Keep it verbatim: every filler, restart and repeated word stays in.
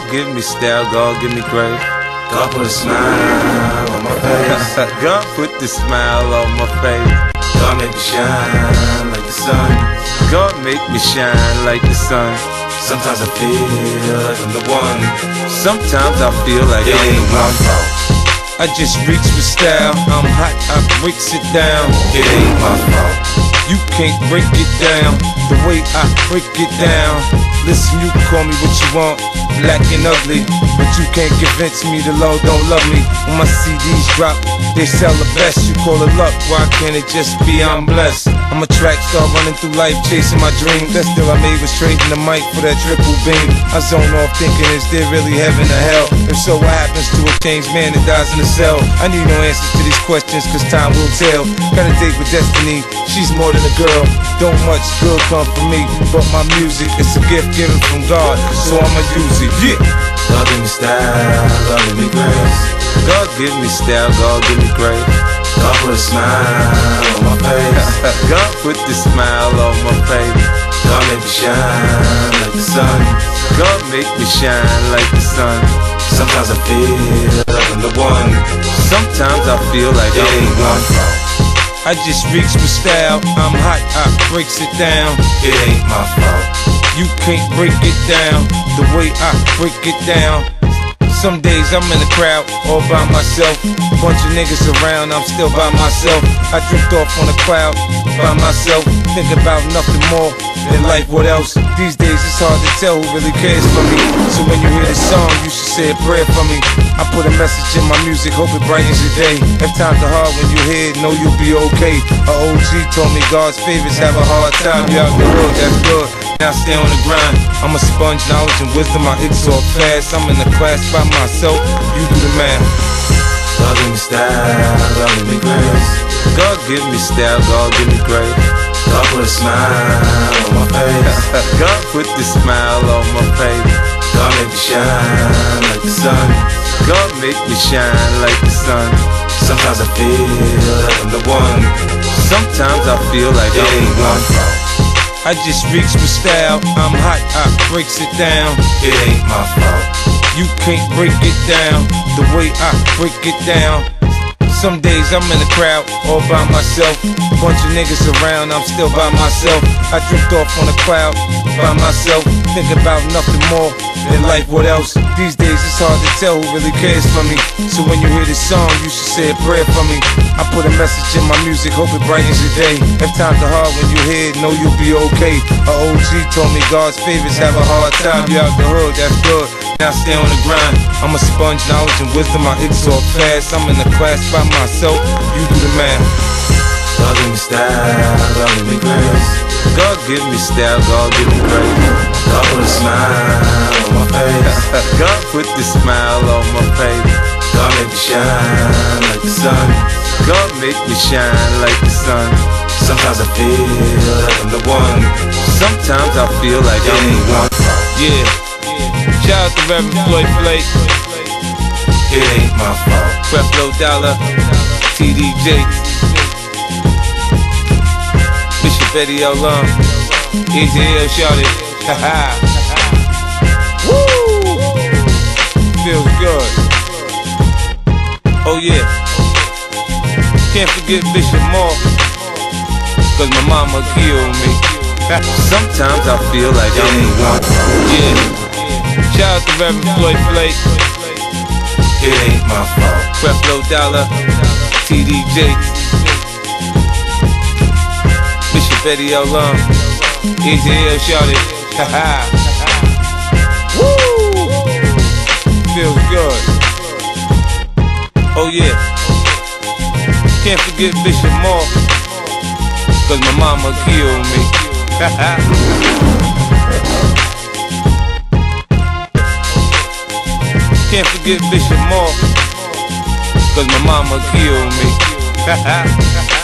God give me style, God give me grace. God put a smile on my face. God put the smile on my face. God make me shine like the sun. God make me shine like the sun. Sometimes I feel like I'm the one. Sometimes I feel like it I'm ain't the my one. fault. I just reach with style. I'm hot, I breaks it down. It ain't my fault. You can't break it down the way I break it down. Listen, you can call me what you want, black and ugly, but you can't convince me the Lord don't love me. When my C Ds drop, they sell the best. You call it luck, why can't it just be I'm blessed? I'm a track star running through life, chasing my dreams. That still I made was trading the mic for that triple beam. I zone off thinking, is there really heaven or hell? If so, what happens to a changed man that dies in a cell? I need no answers to these questions, cause time will tell. Got a date with destiny, she's more than a girl. Don't much good come from me, but my music, it's a gift given from God, so I'ma use it, yeah. God give me style, God give me grace. God give me style, God give me grace. God put a smile on my face. God put the smile on my face. God make me shine like the sun. God make me shine like the sun. Sometimes I feel like I'm the one. Sometimes I feel like it I'm ain't the my one. fault. I just reach with style. I'm hot, I breaks it down. It ain't my fault. You can't break it down the way I break it down. Some days I'm in the crowd, all by myself. Bunch of niggas around, I'm still by myself. I drift off on the crowd, by myself. Think about nothing more than life, what else? These days it's hard to tell who really cares for me. So when you hear this song, you should say a prayer for me. I put a message in my music, hope it brightens your day. If times are hard, when you hear it, know you'll be okay. A O G told me God's favorites have a hard time. You out the hood, that's good. Now I stay on the grind. I'm a sponge, knowledge and wisdom. I exhort fast. I'm in the class by myself. You do the math. God give me style, God give me grace. God give me style, God give me grace. God put a smile on my face. God put the smile on my face. God make me shine like the sun. God make me shine like the sun. Sometimes I feel like I'm the one. Sometimes I feel like it I'm ain't the my one. fault. I just reach with style. I'm hot, I breaks it down. It ain't my fault. You can't break it down the way I break it down. Some days I'm in the crowd, all by myself. Bunch of niggas around, I'm still by myself. I drift off on the crowd, by myself. Think about nothing more than life, what else? These days it's hard to tell who really cares for me. So when you hear this song, you should say a prayer for me. I put a message in my music, hope it brightens your day. If times are hard, when you hear it, know you'll be okay. A O G told me God's favorites have a hard time. You out the hood, that's good. Now I stay on the grind. I'm a sponge, knowledge and wisdom. I exhort fast. I'm in the class by myself. You do the math. God give me style, God give me grace. God give me style, God give me grace. God put a smile on my face. God put the smile on my face. God make me shine like the sun. God make me shine like the sun. Sometimes I feel like I'm the one. Sometimes I feel like it I'm ain't the my one. fault. Yeah. Shout out to Reverend Floyd Flake. It ain't my fault. Creflo Dollar, T D J, Bishop Eddie L. Long, Easy L. Shouted. Haha. Woo! Feels good. Oh yeah. Can't forget Bishop Moore, cause my mama killed me. Sometimes I feel like it I'm ain't the one. my fault. Yeah. Shout out to Reverend Floyd Flake. It ain't my fault. Creflo Dollar, T D J, Bishop Eddie L. Long, Easy L. Shouted. Haha. Woo! Feels good. Oh yeah. Can't forget Bishop Moore, cause my mama killed me. Can't forget Bishop Moore, cause my mama killed me.